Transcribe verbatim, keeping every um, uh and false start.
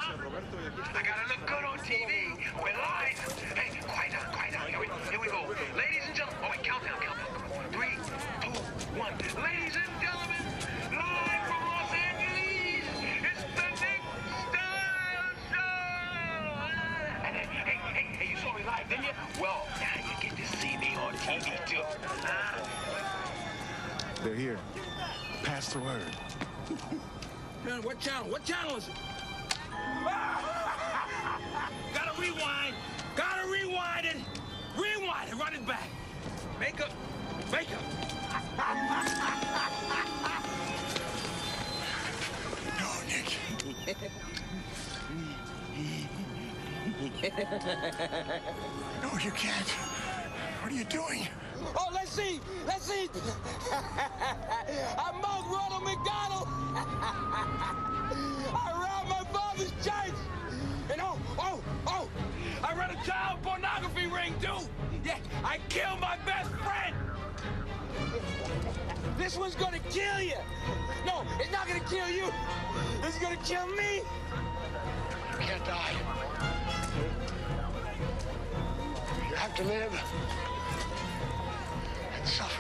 I gotta look good on T V. We're live. Hey, quiet down, quiet down. Here we, here we go. Ladies and gentlemen. Oh, wait, countdown, countdown. Come on. Three, two, one. Ladies and gentlemen, live from Los Angeles, it's the Nick Style Show. Hey, hey, hey, hey, you saw me live, didn't you? Well, now you get to see me on T V, too. Uh, They're here. Pass the word. Man, what channel? What channel is it? Gotta rewind. Gotta rewind it. Rewind it. Run it back. Make up. Make up. No, Nick. No, you can't. What are you doing? Oh, let's see. Let's see. I'm Mark Ronald McDonald. I robbed my father's church. And oh, oh, oh, I run a child pornography ring, too. Yeah, I killed my best friend. This one's gonna kill you. No, it's not gonna kill you. It's gonna kill me. You can't die. You have to live and suffer.